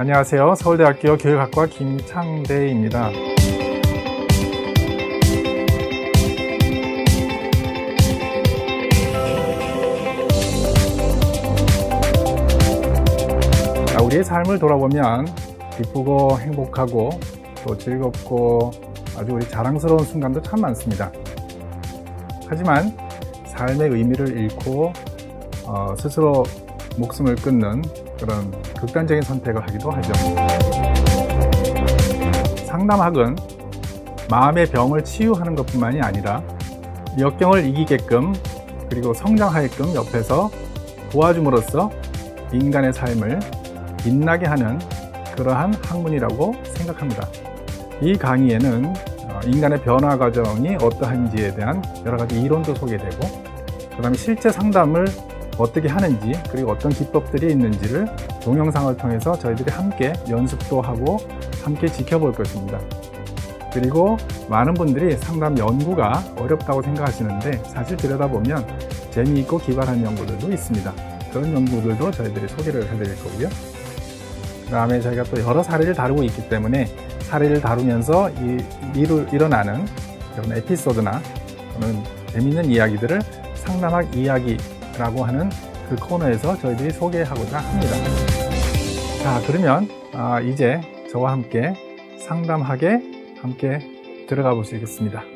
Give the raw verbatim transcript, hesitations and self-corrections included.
안녕하세요. 서울대학교 교육학과 김창대입니다. 우리의 삶을 돌아보면 기쁘고 행복하고 또 즐겁고 아주 우리 자랑스러운 순간도 참 많습니다. 하지만 삶의 의미를 잃고 어, 스스로 목숨을 끊는 그런 극단적인 선택을 하기도 하죠. 상담학은 마음의 병을 치유하는 것뿐만이 아니라 역경을 이기게끔 그리고 성장하게끔 옆에서 도와줌으로써 인간의 삶을 빛나게 하는 그러한 학문이라고 생각합니다. 이 강의에는 인간의 변화 과정이 어떠한지에 대한 여러 가지 이론도 소개되고 그 다음에 실제 상담을 어떻게 하는지 그리고 어떤 기법들이 있는지를 동영상을 통해서 저희들이 함께 연습도 하고 함께 지켜볼 것입니다. 그리고 많은 분들이 상담 연구가 어렵다고 생각하시는데 사실 들여다보면 재미있고 기발한 연구들도 있습니다. 그런 연구들도 저희들이 소개를 해드릴 거고요. 그 다음에 저희가 또 여러 사례를 다루고 있기 때문에 사례를 다루면서 이, 이루, 일어나는 그런 에피소드나 또는 재미있는 이야기들을 상담학 이야기라고 하는 그 코너에서 저희들이 소개하고자 합니다. 자, 그러면 아, 이제 저와 함께 상담학에 함께 들어가 보시겠습니다.